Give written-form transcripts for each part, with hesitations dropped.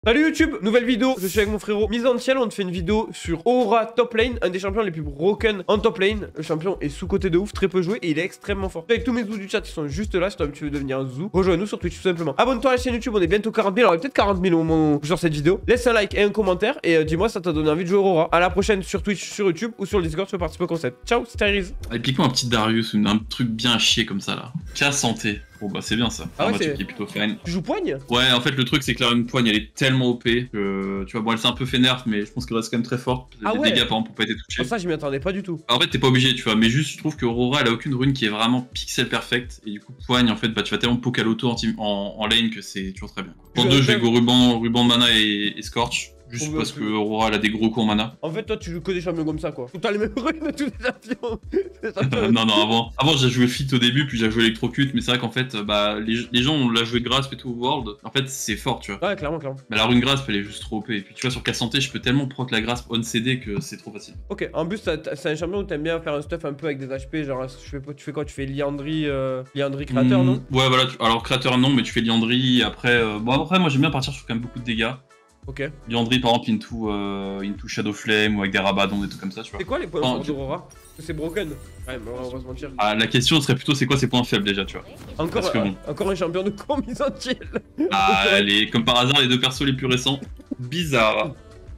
Salut YouTube, nouvelle vidéo, je suis avec mon frérot Mise en Ciel, on te fait une vidéo sur Aura top lane, un des champions les plus broken en top lane. Le champion est sous-côté de ouf, très peu joué et il est extrêmement fort. Avec tous mes zoos du chat, ils sont juste là, si toi tu veux devenir un zoo, rejoins-nous sur Twitch tout simplement. Abonne-toi à la chaîne YouTube, on est bientôt 40 000, alors peut-être 40 000 au moment où je sors cette vidéo. Laisse un like et un commentaire et dis-moi ça t'a donné envie de jouer Aura. À la prochaine sur Twitch, sur YouTube ou sur le Discord, tu peux participer au concept. Ciao, c'était Riz. Allez, pique-moi un petit Darius, un truc bien à chier comme ça là. Cas santé. Bon bah c'est bien ça. Ah ouais, moi, tu plutôt fine. Tu joues poigne? Ouais, en fait le truc c'est que la rune poigne elle est tellement OP que tu vois, bon elle s'est un peu fait nerf mais je pense qu'elle reste quand même très forte. Ah les ouais. dégâts par exemple pour pas être touché. Oh, ça je m'y attendais pas du tout. En fait t'es pas obligé tu vois, mais juste je trouve que Aurora elle a aucune rune qui est vraiment pixel perfect et du coup poigne en fait bah tu vas tellement poke à l'auto en lane que c'est toujours très bien. En deux je vais go ruban de mana et Scorch. Juste parce que Aurora elle a des gros coups en mana. En fait toi tu joues que des champions comme ça quoi. T'as les mêmes runes de tous les champions. non, avant j'ai joué Fit au début puis j'ai joué Electrocute, mais c'est vrai qu'en fait bah les gens on l'a joué Grasp et tout World. En fait c'est fort tu vois. Ouais clairement. Mais la rune Grasp elle est juste trop OP et puis tu vois sur Cas santé je peux tellement proc la Grasp on CD que c'est trop facile. Ok, en plus c'est un champion où t'aimes bien faire un stuff un peu avec des HP, genre tu fais quoi? Tu fais Liandry créateur non? Ouais voilà, alors créateur non mais tu fais Liandry après bon après moi j'aime bien partir sur quand même beaucoup de dégâts. Ok. Liandry par exemple into Shadow Flame ou avec des Rabadons, des trucs comme ça tu vois. C'est quoi les points forts d'Aurora? C'est broken. Ouais mais on va se mentir. Ah la question serait plutôt c'est quoi ses points faibles déjà tu vois. Encore un champion de con Mise en Ciel. Ah comme par hasard les deux persos les plus récents. Bizarre.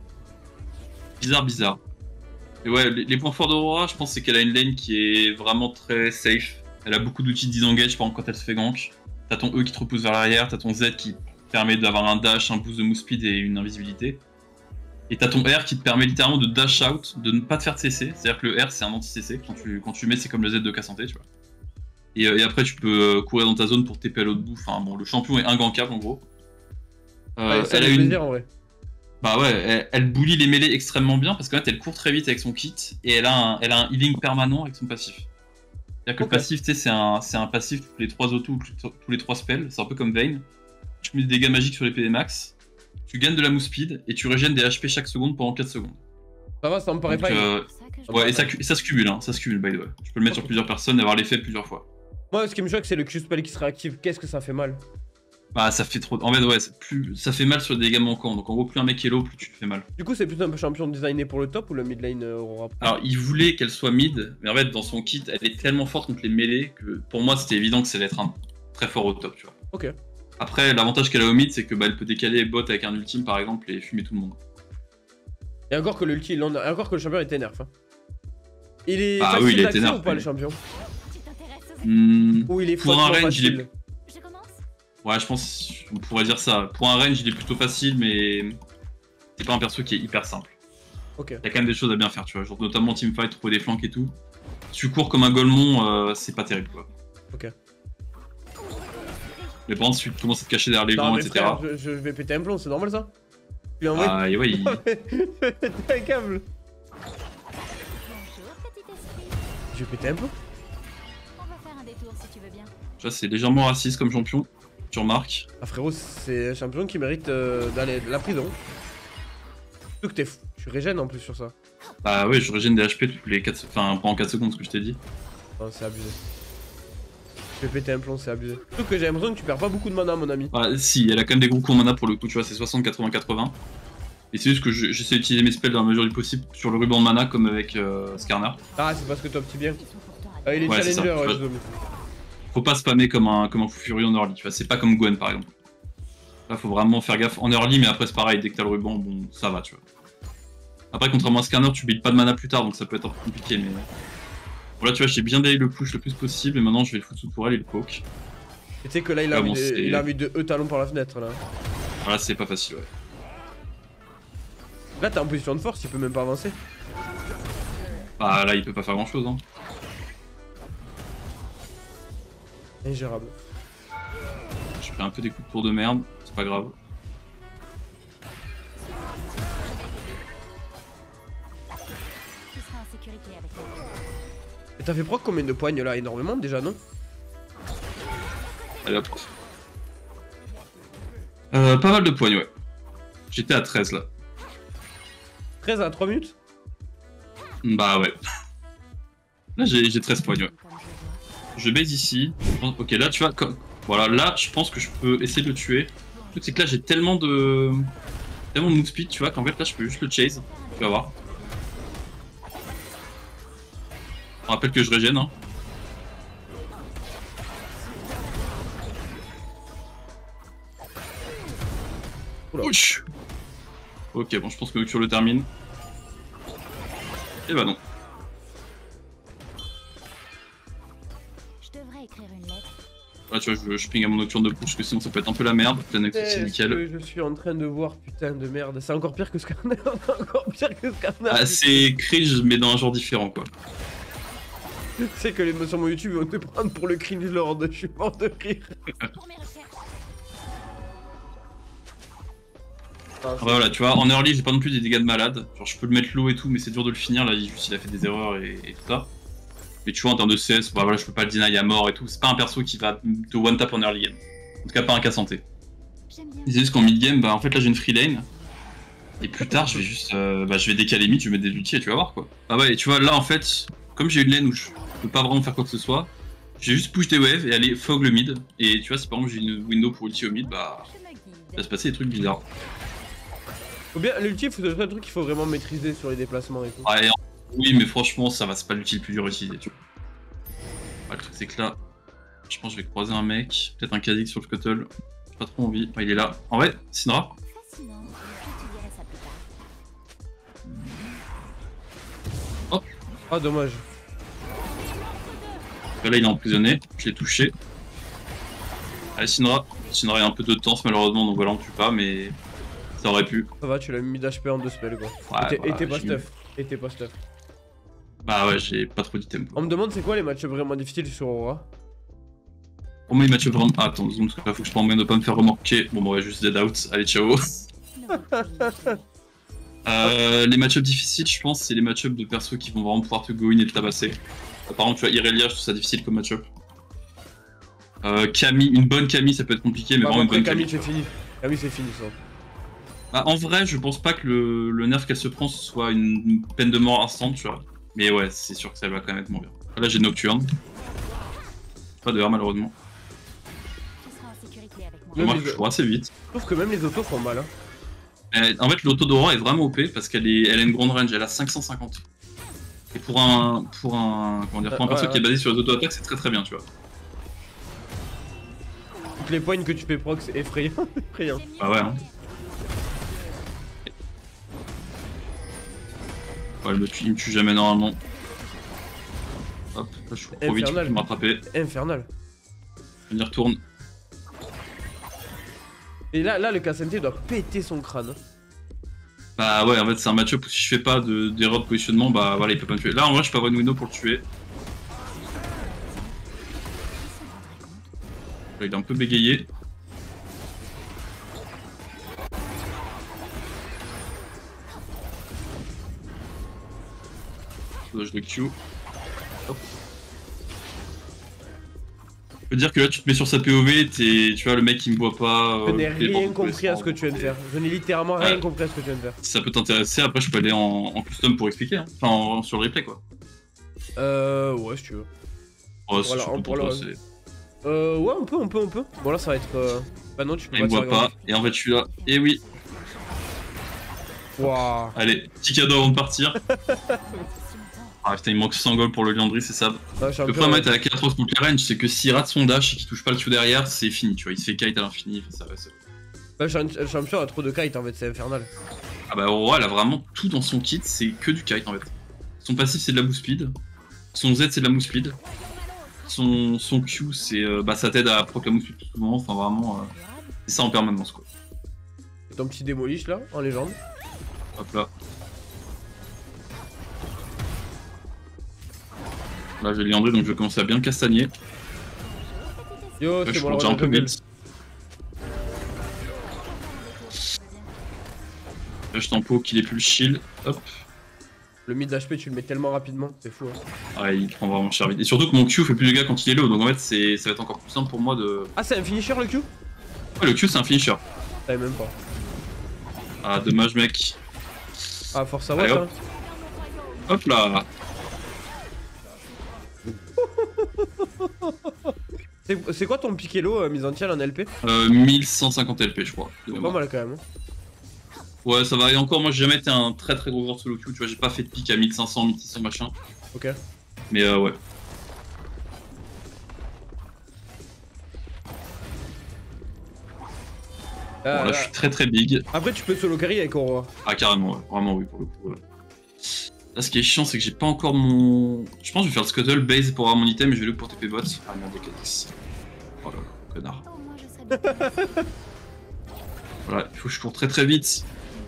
Et ouais les points forts d'Aurora je pense c'est qu'elle a une lane qui est vraiment très safe. Elle a beaucoup d'outils de disengage par exemple quand elle se fait gank. T'as ton E qui te repousse vers l'arrière, t'as ton Z qui permet d'avoir un dash, un boost de move speed et une invisibilité. Et t'as ton R qui te permet littéralement de dash out, de ne pas te faire de CC. C'est-à-dire que le R c'est un anti-CC, quand tu mets c'est comme le Z de Cas santé tu vois. Et après tu peux courir dans ta zone pour TP à l'autre bout, enfin bon le champion est ingankable en gros. Ouais, ça elle a une... plaisir en vrai. Bah ouais, elle bully les mêlées extrêmement bien parce qu'en fait elle court très vite avec son kit et elle a un healing permanent avec son passif. C'est-à-dire que le passif tu sais c'est un passif tous les 3 autos, tous les 3 spells, c'est un peu comme Vayne. Tu mets des dégâts magiques sur les PD max, tu gagnes de la move speed et tu régènes des HP chaque seconde pendant 4 secondes. Ça va, ça me paraît pas. Ouais, et ça se cumule, ça se cumule by the way. Tu peux le mettre sur plusieurs personnes et avoir l'effet plusieurs fois. Moi, ce qui me choque, c'est le Q-spell qui se réactive. Qu'est-ce que ça fait mal? Bah, ça fait trop. En fait, ouais, ça fait mal sur les dégâts manquants. Donc, en gros, plus un mec est low, plus tu te fais mal. Du coup, c'est plutôt un champion designé pour le top ou le mid lane Aurora? Alors, il voulait qu'elle soit mid, mais en fait, dans son kit, elle est tellement forte contre les mêlées que pour moi, c'était évident que ça allait être un très fort au top, tu vois. Ok. Après, l'avantage qu'elle a au mid, c'est que bah, elle peut décaler bot avec un ultime par exemple et fumer tout le monde. Et encore que l'ultime, encore que le champion était nerf. Hein. Il est facile oui, il était nerf, ou pas le champion? Ou il est pour un range, il est... Ouais, je pense on pourrait dire ça. Pour un range, il est plutôt facile, mais c'est pas un perso qui est hyper simple. Ok. Il y a quand même des choses à bien faire, tu vois, genre notamment teamfight, trouver des flanks et tout. Si tu cours comme un Golemon, c'est pas terrible quoi. Ok. Mais par contre, si tu commences à te cacher derrière les grands, etc. Frère, je vais péter un plomb, c'est normal ça? Ah, et ouais, T'as un câble. Je vais péter un plomb. Ça, c'est légèrement raciste comme champion, tu remarques. Ah, frérot, c'est un champion qui mérite d'aller à la prison. Surtout que tu régènes en plus sur ça. Bah, ouais, je régène des HP toutes les 4... enfin, pendant 4 secondes, ce que je t'ai dit. Non, c'est abusé. Je vais péter un plomb, c'est abusé. Surtout que j'ai l'impression que tu perds pas beaucoup de mana, mon ami. Ah, si, elle a quand même des gros coups en mana pour le coup, tu vois, c'est 60, 80, 80. Et c'est juste que j'essaie d'utiliser mes spells dans la mesure du possible sur le ruban de mana, comme avec Skarner. Ah, c'est parce que toi, petit bien. Il est challenger, ouais, je faut pas spammer comme un fou furieux en early, tu vois, c'est pas comme Gwen par exemple. Là, faut vraiment faire gaffe en early, mais après, c'est pareil, dès que t'as le ruban, bon, ça va, tu vois. Après, contrairement à Skarner, tu builds pas de mana plus tard, donc ça peut être un peu compliqué, mais. Bon là tu vois j'ai bien daily le push le plus possible et maintenant je vais le foutre sous tourelle et le poke. Et tu sais que là il a mis de E-talon par la fenêtre là. Voilà c'est pas facile ouais. Là t'es en position de force, il peut même pas avancer. Bah là il peut pas faire grand chose hein. Ingérable. Je fais un peu des coups de tour de merde, c'est pas grave. Et t'as fait proc combien de poignes là? Énormément déjà, non? Allez hop. Pas mal de poignes, ouais. J'étais à 13 là. 13 à 3 minutes? Bah ouais. Là j'ai 13 poignes, ouais. Je base ici. Ok, là tu vois, voilà, là je pense que je peux essayer de le tuer. Le truc c'est que là j'ai tellement de tellement move speed, tu vois, qu'en fait là je peux juste le chase. Tu vas voir. On rappelle que je régène. Hein. Ouch. Ok, bon, je pense que Nocturne le termine. Et bah non. Je devrais écrire une lettre. Là, tu vois, je ping à mon Nocturne de push, parce que sinon ça peut être un peu la merde. C'est nickel. Je suis en train de voir, putain de merde. C'est encore pire que Skarner. Encore pire que Skarner. Ah, c'est cringe, mais dans un genre différent, quoi. Tu sais que les mecs sur mon YouTube vont te prendre pour le cringe lord. Je suis mort de rire. Pour mes recherches. Ah, Voilà, tu vois, en early, j'ai pas non plus des dégâts de malade. Genre, je peux le mettre low et tout, mais c'est dur de le finir. Là, il a fait des erreurs et tout ça. Mais tu vois, en termes de CS, bah voilà, je peux pas le deny à mort et tout. C'est pas un perso qui va te one tap en early game. En tout cas, pas un cas santé. C'est juste qu'en mid game, bah en fait, là j'ai une free lane. Et plus tard, je vais juste. Je vais décaler mid, je vais mettre des ultis et tu vas voir quoi. Ah ouais, et tu vois, là en fait, comme j'ai une lane où je peux pas vraiment faire quoi que ce soit, j'ai juste push des waves et aller fog le mid. Et tu vois, si par exemple j'ai une window pour ulti au mid, bah. Il va se passer des trucs bizarres. Faut bien, l'ulti, c'est un truc qu'il faut vraiment maîtriser sur les déplacements et tout. Ouais, oui, mais franchement, ça va, c'est pas l'ulti le plus dur à utiliser, tu vois. Ouais, le truc, c'est que là, je pense que je vais croiser un mec, peut-être un Kha'Zix sur le scuttle. J'ai pas trop envie. Ouais, il est là. En vrai, Syndra. Fascinant. J'étudierai ça plus tard. Hop. Ah, dommage. Là, il est emprisonné. Je l'ai touché. Allez, Syndra. Syndra, il y a un peu de temps, malheureusement, donc voilà, on tue pas, mais ça aurait pu. Ça va, tu l'as mis d'HP en 2 spells quoi. Ouais, Et t'es voilà, pas stuff. Et t'es pas stuff. Bah ouais, j'ai pas trop d'item. On me demande c'est quoi les matchs vraiment difficiles sur Aura? Pour moi, les matchs vraiment. Ah, attends, zoom, parce que là, faut que je prenne moyen de pas me faire remorquer. Bon, bah ouais, juste dead out. Allez, ciao. Les match-ups difficiles, je pense, c'est les match-ups de persos qui vont vraiment pouvoir te go in et te tabasser. Par exemple, tu vois, Irelia, je trouve ça difficile comme match-up. Camille, une bonne Camille, ça peut être compliqué, mais Bah, vraiment une bonne Camille, Camille. c'est fini. Camille, c'est fini ça. Bah, en vrai, je pense pas que le nerf qu'elle se prend ce soit une peine de mort instant, tu vois. Mais ouais, c'est sûr que ça va quand même être moins bien. Là, j'ai Nocturne. Pas de R, malheureusement. Tu seras en sécurité avec moi. Non, Moi, mais je cours assez vite. Je trouve que même les autos font mal. Hein. En fait, l'auto d'Aura est vraiment OP parce elle a une grande range, elle a 550. Et pour un perso qui est basé sur les auto-attaques, c'est très très bien, tu vois. Toutes les poignes que tu fais proc, c'est effrayant. Effrayant. Bah ouais, hein. Ouais, il me tue jamais normalement. Hop, là je suis trop vite, tu peux me rattraper. Infernal. Je y retourne. Et là, le KSMT doit péter son crâne. Bah ouais, en fait, c'est un match-up où si je fais pas d'erreur de positionnement, bah voilà, il peut pas me tuer. Là, en vrai, je peux avoir une window pour le tuer. Là, il est un peu bégayé. Je le Q. Hop. Je peux dire que là, tu te mets sur sa POV, tu vois, le mec qui me voit pas. Je n'ai rien compris à ce que tu viens de faire. Je n'ai littéralement rien compris à ce que tu viens de faire. Si ça peut t'intéresser, après, je peux aller en custom pour expliquer. Hein. Enfin, sur le replay, quoi. Ouais, si tu veux. Ouais, Voilà, surtout pour toi, c'est. Ouais, on peut. Bon, là, ça va être. Bah non, tu peux Il me voit pas, et en fait, je suis là. Et oui. Waouh. Allez, petit cadeau avant de partir. Ah putain, il manque 100 gold pour le Liandry, c'est ça. Le problème avec la 4 contre les range, c'est que s'il rate son dash et qu'il touche pas le Q derrière, c'est fini, tu vois. Il se fait kite à l'infini, ça va. Le champion a trop de kite en fait, c'est infernal. Ah bah Aura, elle a vraiment tout dans son kit, c'est que du kite en fait. Son passif, c'est de la move speed. Son Z, c'est de la move speed. Son Q, c'est ça t'aide à proc la move speed tout souvent. Enfin vraiment, c'est ça en permanence quoi. Et ton petit démolish là, en légende. Hop là. Là j'ai Liandry donc je vais commencer à bien castagner. Yo, c'est bon, là, un peu vite. Là je tempo qu'il ait plus le shield. Hop. Le mid HP tu le mets tellement rapidement, c'est fou. Hein. Ouais, il prend vraiment cher vite. Et surtout que mon Q fait plus de dégâts quand il est low, donc en fait ça va être encore plus simple pour moi de. Ah, c'est un finisher le Q? Ouais, le Q c'est un finisher. Je savais même pas. Ah, dommage mec. Ah, force à watch, hein. Hop là. C'est quoi ton piquelo mise entière en LP? 1150 LP je crois. C'est pas mal quand même. Hein. Ouais, ça va. Et encore, moi, j'ai jamais été un très très gros joueur solo queue. Tu vois, j'ai pas fait de pick à 1500, 1600 machin. Ok. Mais ouais. Bon, là, je suis très très big. Après, tu peux solo carry avec Aurora. Ah, carrément, ouais. Vraiment, oui, pour le coup. Ouais. Là, ce qui est chiant, c'est que j'ai pas encore mon. Je pense que je vais faire le scuttle base pour avoir mon item et je vais le pour TP bot. Ah merde, Kha'Zix. Oh là, connard. Au moins, je serai bien. Voilà, il faut que je cours très très vite.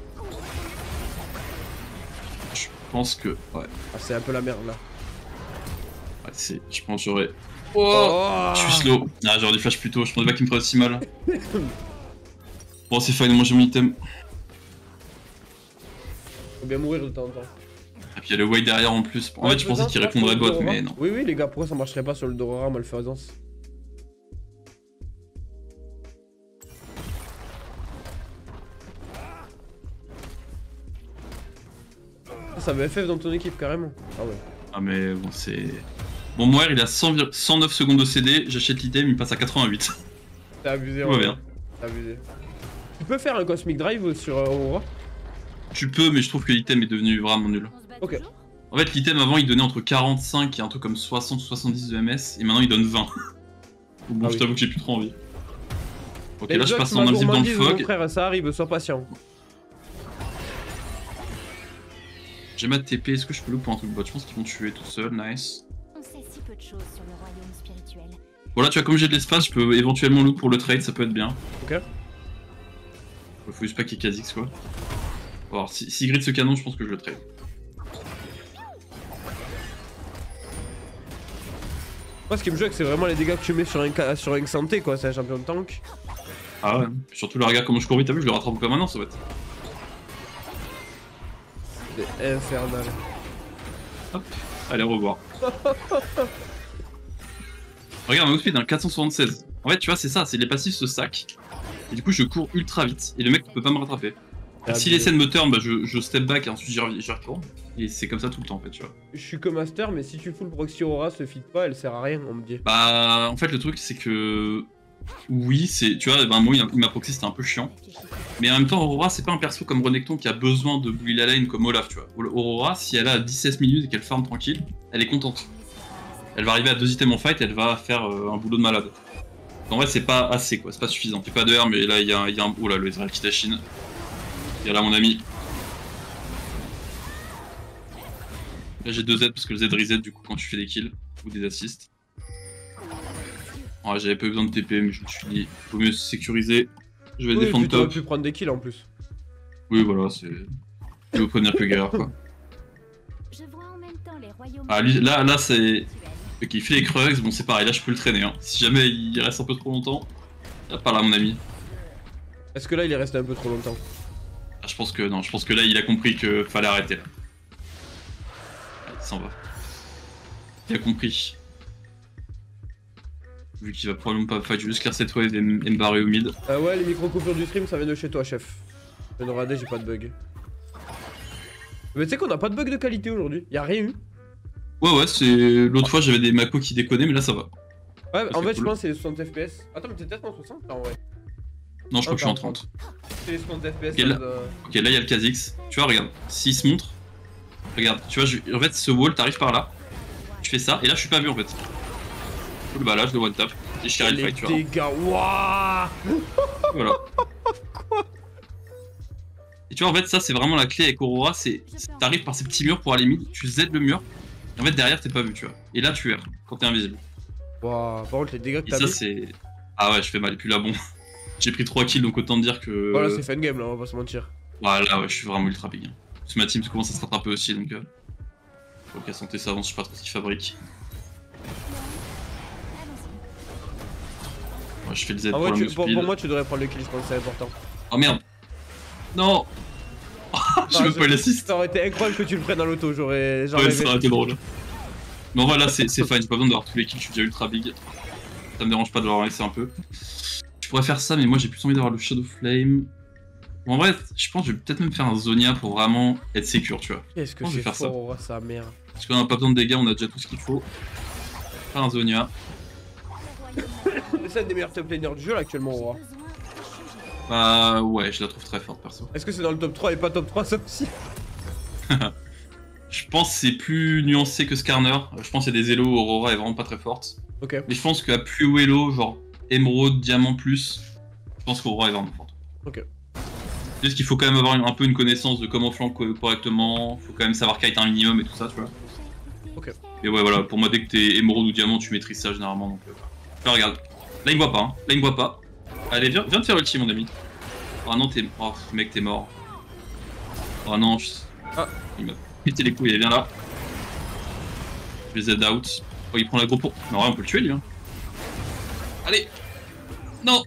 Je pense que. Ouais, Ah, c'est un peu la merde là. ouais c'est. Je pense que j'aurais. Oh, je suis slow. Ah, j'aurais dû flash plus tôt. Je pensais pas qu'il me ferait aussi mal. Bon, c'est fine, moi j'ai mon item. Faut bien mourir de temps en temps. Et puis il y a le Wade derrière en plus. En Ouais, fait, je pensais qu'il répondrait bot, mais non. Oui, oui, les gars, pourquoi ça marcherait pas sur le Dorora malfaisance? Ça veut FF dans ton équipe carrément. Ah ouais. Ah, mais bon, c'est. Bon, Moir il a 109 secondes de CD. J'achète l'item, il passe à 88. T'as abusé, Tout va bien. T'as abusé. Tu peux faire un Cosmic Drive sur Aurora? Tu peux, mais je trouve que l'item est devenu vraiment nul. On se bat Ok. toujours? En fait, l'item avant il donnait entre 45 et un truc comme 60 ou 70 de MS, et maintenant il donne 20. Bon, Ah je oui. t'avoue que j'ai plus trop envie. Ok, Mais là je Jox passe en invisible dans le gourmandise, mon fog. frère, ça arrive, sois patient. J'ai ma TP, est-ce que je peux look pour un truc bot? Je pense qu'ils vont tuer tout seul, nice. On sait si peu de choses sur le royaume spirituel. Voilà, tu vois, comme j'ai de l'espace, je peux éventuellement look pour le trade, ça peut être bien. Ok. Faut juste pas qu'il y ait Kha'Zix quoi. Alors, si grid ce canon, je pense que je le trade. Moi, ce qui me joue, c'est vraiment les dégâts que tu mets sur un santé, quoi. C'est un champion de tank. Ah ouais, surtout là, regarde comment je cours vite, t'as vu, je le rattrape pas maintenant, ça va être. C'est infernal. Hop, allez, au revoir. Regarde, mon speed, hein, 476. En fait, tu vois, c'est ça, c'est les passifs se stack. Et du coup, je cours ultra vite, et le mec ne peut pas me rattraper. Ah, Si les scènes me turn, bah, je step back et ensuite j'y retourne. Et c'est comme ça tout le temps en fait, tu vois. Je suis que master, mais si tu full proxy Aurora se fit pas, elle sert à rien, on me dit. Bah, en fait, le truc c'est que. Oui, c'est. Tu vois, bah, moi, il m'a proxy, c'était un peu chiant. Mais en même temps, Aurora, c'est pas un perso comme Renekton qui a besoin de bully la lane comme Olaf, tu vois. Aurora, si elle a 17 minutes et qu'elle farm tranquille, elle est contente. Elle va arriver à 2 items en fight et elle va faire un boulot de malade. En vrai, c'est pas assez quoi, c'est pas suffisant. J'ai pas d'heure, mais là, il y a un. Oh là, le Ezreal qui tachine. Il y a là mon ami. Là j'ai 2 Z parce que le Z reset du coup quand tu fais des kills ou des assists. Ouais, j'avais pas eu besoin de TP mais je me suis dit faut mieux se sécuriser. Je vais défendre tu aurais top. pu prendre des kills en plus. Oui voilà c'est. Je vais vous prévenir que galère quoi. Je vois en même temps les royaumes Ah lui, là c'est. spirituels. Ok il fait les Krugs, bon c'est pareil, là je peux le traîner hein. Si jamais il reste un peu trop longtemps, il pas là mon ami. Est-ce que là il est resté un peu trop longtemps? Ah, je pense que non, je pense que là il a compris que fallait arrêter là. Allez, il s'en va. Il a compris. Vu qu'il va probablement pas fight, je vais juste clear cette wave et me barrer au mid. Ouais, les micro-coupures du stream ça vient de chez toi, chef. Je viens de rader, j'ai pas de bug. Mais tu sais qu'on a pas de bug de qualité aujourd'hui, y'a rien eu. Ouais, c'est. L'autre fois j'avais des Mako qui déconnaient, mais là ça va. Ouais, Ça, en c'est fait, je cool. pense que c'est les 60 FPS. Attends, mais t'es peut-être en 60 là en vrai. Non, je crois que je suis en 30. 30. C'est les 60 FPS. Ok, là. Ok, là il y a le Kha'Zix. Tu vois, regarde, s'il se montre. Regarde, tu vois, en fait, ce wall, t'arrives par là. Tu fais ça, et là je suis pas vu en fait. Cool, bah là je le one tap. Et je carry le Les fight, tu vois. dégâts, waouh. Voilà. Et tu vois, en fait, ça c'est vraiment la clé avec Aurora, c'est. T'arrives par ces petits murs pour aller mid, tu Z le mur. Et en fait, derrière t'es pas vu, tu vois. Et là tu erres quand t'es invisible. Waouh, par contre, les dégâts que Et t'as ça mis. c'est. Ah ouais, je fais mal, et puis là bon. J'ai pris 3 kills donc autant te dire que. Voilà, c'est fun game là, on va pas se mentir. Voilà, ouais, je suis vraiment ultra big. Parce que ma team commence à se rattraper aussi donc. Ok, santé ça avance, je sais pas trop ce qu'ils fabriquent. Ouais, je fais le Z En pour vrai, la move pour speed. moi, tu devrais prendre le kill, je pense que c'est important. Oh merde. Non. J'ai même pas eu l'assist. Ça aurait été incroyable que tu le prennes dans l'auto, j'aurais Ouais, rêvé. ça aurait été drôle. Mais en vrai là c'est fine, j'ai pas besoin d'avoir tous les kills, je suis déjà ultra big. Ça me dérange pas de leur laisser un peu. Je pourrais faire ça mais moi j'ai plus envie d'avoir le Shadow Flame. Bon, en vrai je pense que je vais peut-être même faire un Zonia pour vraiment être secure tu vois. Qu'est-ce que Je vais c'est faire ça. fort, Aurora, sa mère. Parce qu'on a pas besoin de dégâts, on a déjà tout ce qu'il faut. Faire un Zonia. C'est un des meilleurs top laners du jeu là actuellement, Aurora. Bah ouais, je la trouve très forte perso. Est-ce que c'est dans le top 3 et pas top 3 ça aussi? Je pense que c'est plus nuancé que Skarner. Je pense qu'il y a des Elo où Aurora est vraiment pas très forte. Ok. Mais je pense qu'à plus haut Elo, genre Emerald, Diamant plus, je pense qu'Aurora est vraiment forte. Ok. Juste qu'il faut quand même avoir un peu une connaissance de comment flank correctement, faut quand même savoir kite un minimum et tout ça, tu vois. Ok. Et ouais, voilà, pour moi, dès que t'es Emerald ou Diamant, tu maîtrises ça généralement. Donc, là, regarde. Là, il me voit pas, hein. Là, il me voit pas. Allez, viens te faire ulti, mon ami. Oh non, t'es. Oh, mec, t'es mort. Oh non, Ah. Il m'a pété les couilles, viens là. Je vais Z out. Oh, il prend l'aggro pour. Non, ouais, on peut le tuer, lui. Hein. Allez. Non.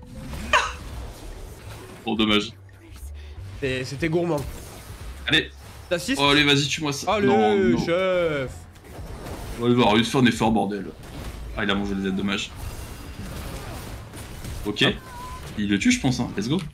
Bon, dommage. C'était gourmand. Allez. T'assistes? Oh, allez, vas-y, tue-moi ça. Allez, non. chef. Ouais, il va réussir faire un effort, bordel. Ah, il a mangé les Z, dommage. Ok. Ah. Il le tue, je pense, hein. Let's go.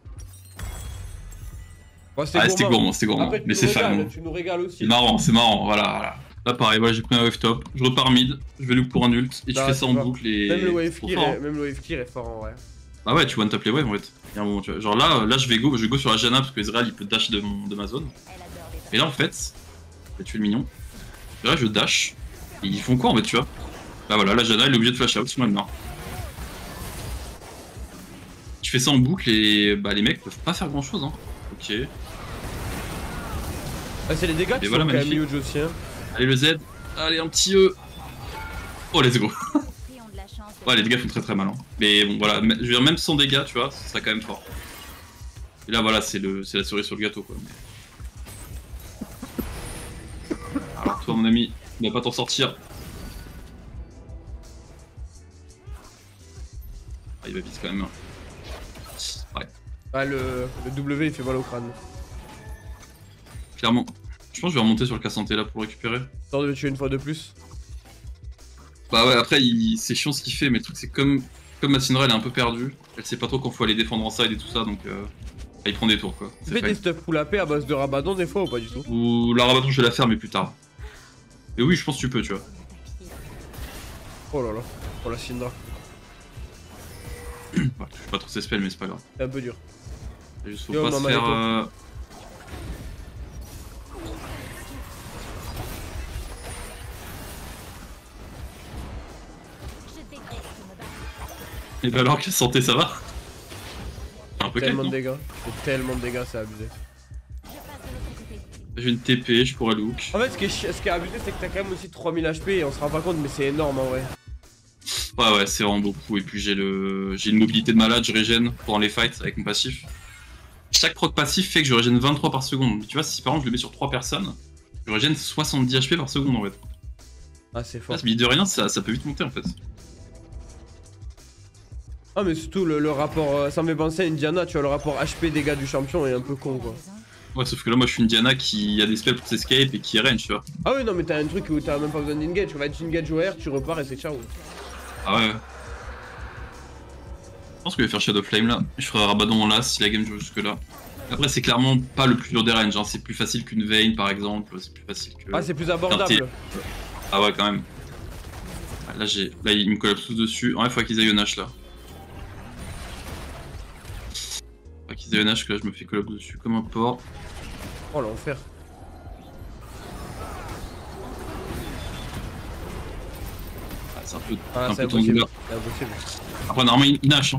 Ouais, C'était gourmand. Après, Mais c'est fan. tu nous régales aussi. C'est marrant, voilà. Là, pareil, voilà, j'ai pris un wave top. Je repars mid, je vais look pour un ult, et tu Bah, fais ça en fort. boucle et. Même le wave Trop clear fort, est, même le wave clear est fort en vrai. Bah ouais, tu one top les waves en fait. Il y a un moment, tu vois. Genre là, je vais go sur la Janna parce que Ezreal il peut dash de ma zone. Et là en fait, je vais tuer le mignon. Et là je dash. Et ils font quoi en fait, tu vois? Bah voilà, la Janna elle est obligée de flash out, sinon elle meurt. Tu fais ça en boucle et bah les mecs peuvent pas faire grand chose, hein. Ok. Ah, c'est les dégâts qui sont voilà, quand même magnifique. huge aussi. Hein. Allez le Z. Allez un petit E. Oh let's go. Ouais, les dégâts font très mal. Hein. Mais bon, voilà, je veux dire, même sans dégâts, tu vois, ça serait quand même fort. Et là, voilà, c'est la cerise sur le gâteau, quoi. Mais... Alors, toi, mon ami, tu vas pas t'en sortir. Ah, il va vite quand même. Ouais, Ah, le W il fait mal au crâne. clairement. Je pense que je vais remonter sur le cas santé là pour le récupérer. T'en de le tuer une fois de plus. Bah ouais, après, c'est chiant ce qu'il fait, mais le truc, c'est comme ma Syndra, elle est un peu perdue. Elle sait pas trop quand faut aller défendre en side et tout ça, donc il prend des tours, quoi. Tu fais des stuff full AP à base de Rabadon des fois ou pas du tout? Ou la Rabadon, je vais la faire, mais plus tard. Et oui, je pense que tu peux, tu vois. Oh là là, oh la Syndra. Ouais, je fais pas trop ses spells, mais c'est pas grave. C'est un peu dur. Il juste faut Yo, pas se maman, faire... Et bah alors, quelle santé, ça va? Un peu Tellement calme, de non? dégâts. C'est tellement de dégâts, c'est abusé. J'ai une TP, je pourrais look. En fait, ce qui est abusé, c'est que t'as quand même aussi 3000 HP et on se rend pas compte, mais c'est énorme en vrai. Ouais, c'est vraiment beaucoup. Et puis j'ai une mobilité de malade, je régène pendant les fights avec mon passif. Chaque proc passif fait que je régène 23 par seconde. Mais tu vois, si par exemple je le mets sur 3 personnes, je régène 70 HP par seconde en fait. Ah, c'est fort. Mais de rien, ça peut vite monter en fait. Ah, mais surtout le rapport. Ça me fait penser à une Diana, tu vois, le rapport HP dégâts du champion est un peu con quoi. Ouais, sauf que là, moi je suis une Diana qui a des spells pour s'escape et qui est range, tu vois. Ah, oui, non, mais t'as un truc où t'as même pas besoin d'engage. Tu vas être engage au R, tu repars et c'est ciao. Ah ouais. Je pense que je vais faire Shadow Flame là. Je ferai Rabadon en last si la game joue jusque là. Après, c'est clairement pas le plus dur des ranges. Hein. C'est plus facile qu'une Vayne par exemple. C'est plus facile que. Ah, c'est plus abordable. Ah ouais, quand même. Là, ils me collapsent tous dessus. Ouais, il faut qu'ils aillent au Nash là. Faut qu'ils aillent au Nash que là, je me fais collapse dessus comme un porc. Oh l'enfer. Ah, c'est un peu, Ah, un c'est peu ton impossible. douleur. C'est impossible. Après, normalement, il Nash. Hein.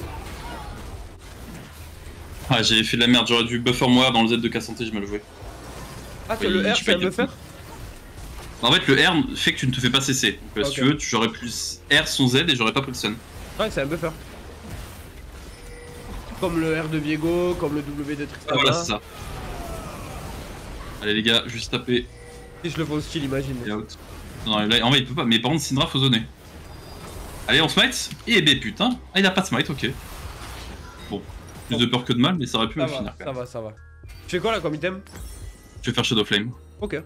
Ah, j'ai fait de la merde. J'aurais dû buffer moi dans le Z de Cassanté, je me le jouais. Ah, Ouais, le R, je c'est un paye buffer? En fait, le R fait que tu ne te fais pas cesser. Donc, Ok. si tu veux, j'aurais plus R son Z et j'aurais pas pris le stun. Ouais, c'est un buffer. Comme le R de Viego, comme le W de Tristana. Ah, voilà, c'est ça. Allez, les gars, juste taper Si je le fais au style, imagine. et out. Non, là, en vrai, il peut pas. Mais par contre, Syndra, faut zoner. Allez, on smite. Et B, putain. Ah, il a pas de smite, ok. Bon, plus de peur que de mal, mais ça aurait pu Ça me finir. va, ça va. Tu fais quoi là comme item? Je vais faire Shadow Flame. Ok.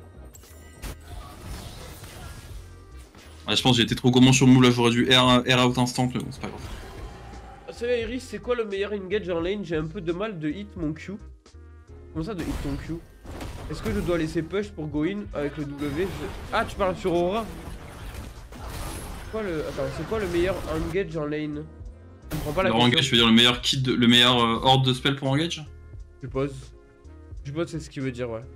Ouais, je pense que j'ai été trop gourmand sur le move là, j'aurais dû R out instant, mais bon, c'est pas grave. Salut Iris, c'est quoi le meilleur engage en lane? J'ai un peu de mal de hit mon Q. Comment ça de hit ton Q? Est-ce que je dois laisser push pour go in avec le W? Ah, tu parles sur Aura? Attends, c'est quoi le meilleur engage en lane? Je comprends pas la Le question. engage, je veux dire le meilleur kit, le meilleur horde de spell pour engage. Je suppose. Je suppose c'est ce qu'il veut dire, ouais.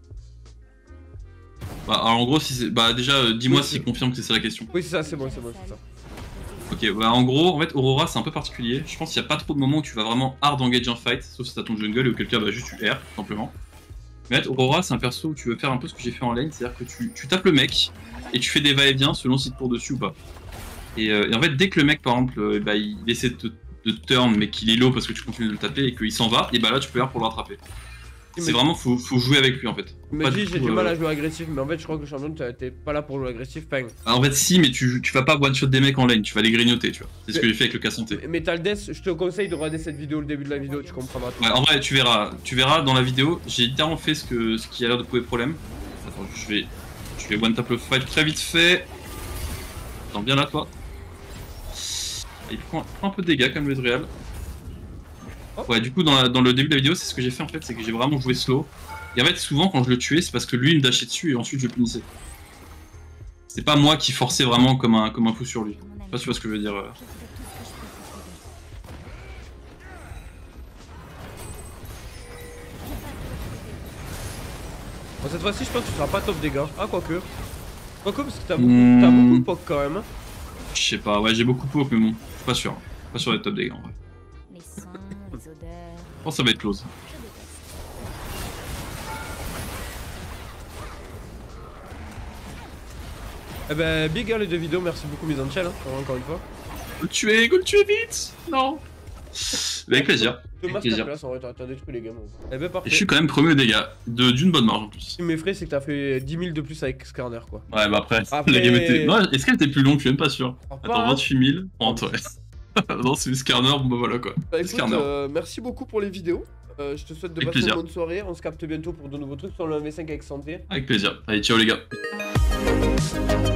Bah alors en gros, si c'est... Bah déjà, dis-moi Oui, s'il confirme que c'est ça la question. Oui, c'est ça, c'est bon, c'est bon, c'est ça. Ok, bah en gros, en fait, Aurora c'est un peu particulier. Je pense qu'il n'y a pas trop de moments où tu vas vraiment hard engage un fight, sauf si t'as ton jungle et auquel cas bah juste tu R, tout simplement. Mais en fait, Aurora c'est un perso où tu veux faire un peu ce que j'ai fait en lane, c'est-à-dire que tu tapes le mec et tu fais des va-et-vient selon si tu cours dessus ou pas. Et en fait, dès que le mec par exemple, bah, il essaie de te turn mais qu'il est low parce que tu continues de le taper et qu'il s'en va, et bah là tu peux R pour le rattraper. C'est vraiment, faut jouer avec lui en fait. Il me dit j'ai du mal à jouer agressif, mais en fait je crois que le champion t'es pas là pour jouer agressif, enfin. En fait si, mais tu vas pas one shot des mecs en lane, tu vas les grignoter, tu vois. C'est ce que j'ai fait avec le Cassanté. Mais t'as le death, je te conseille de regarder cette vidéo, le début de la vidéo, tu comprendras tout. Ouais, en vrai tu verras dans la vidéo, j'ai littéralement fait ce qui a l'air de poser problème. Attends, je vais one tap le fight très vite fait. Attends bien là toi. Il prend un peu de dégâts comme le Ezreal. Ouais, du coup, dans le début de la vidéo, c'est ce que j'ai fait en fait, c'est que j'ai vraiment joué slow. Et en fait, souvent, quand je le tuais, c'est parce que lui, il me dashait dessus et ensuite je le punissais. C'est pas moi qui forçais vraiment comme un fou sur lui. Je sais pas si tu vois ce que je veux dire. Bon, cette fois-ci, je pense que tu seras pas top dégâts. Ah, quoique. Quoique, parce que t'as beaucoup de poke quand même. Je sais pas, ouais, j'ai beaucoup de poke, mais bon, je suis pas sûr. Pas sûr d'être top dégâts en vrai. Les sons, les odeurs. Je pense que ça va être close. Eh ben, big les deux vidéos, merci beaucoup, mise en challenge, encore une fois. Go le tuer vite. Non. Avec plaisir. Avec plaisir. T'as détruit les gamins. Eh ben, parfait. Et je suis quand même premier au dégâts, d'une bonne marge en plus. Ce qui m'effraie, c'est que t'as fait 10 000 de plus avec Skarner, quoi. Ouais, bah après, la game était... Non, est-ce qu'elle était plus longue? Je suis même pas sûr. Attends, 28 000. Oh, ouais. Non, c'est une Skarner, bon bah voilà quoi. Bah écoute, merci beaucoup pour les vidéos. Je te souhaite de passer une bonne soirée. On se capte bientôt pour de nouveaux trucs sur le 1v5 avec santé. Avec plaisir. Allez, ciao les gars.